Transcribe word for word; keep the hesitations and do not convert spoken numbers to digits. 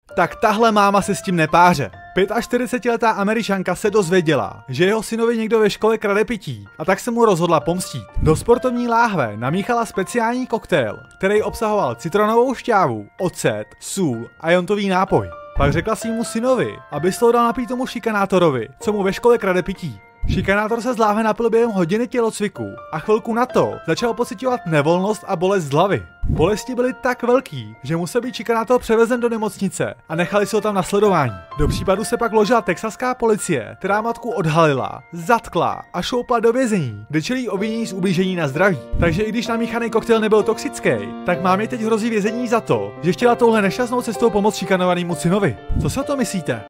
Tak tahle máma se s tím nepáře. čtyřicetiletá Američanka se dozvěděla, že jeho synovi někdo ve škole krade pití a tak se mu rozhodla pomstít. Do sportovní láhve namíchala speciální koktejl, který obsahoval citronovou šťávu, ocet, sůl a jontový nápoj. Pak řekla svýmu synovi, aby se to dal napít tomu šikanátorovi, co mu ve škole krade pití. Šikanátor se z láhve napil během hodiny tělocviku a chvilku na to začal pociťovat nevolnost a bolest z hlavy. Bolesti byly tak velký, že musel být šikanátor převezen do nemocnice a nechali si ho tam na sledování. Do případu se pak vložila texaská policie, která matku odhalila, zatkla a šoupla do vězení, kde čelí obvinění z ublížení na zdraví. Takže i když namíchaný koktejl nebyl toxický, tak mámě teď hrozí vězení za to, že chtěla touhle nešťastnou cestou pomoct šikanovanému synovi. Co si o to myslíte?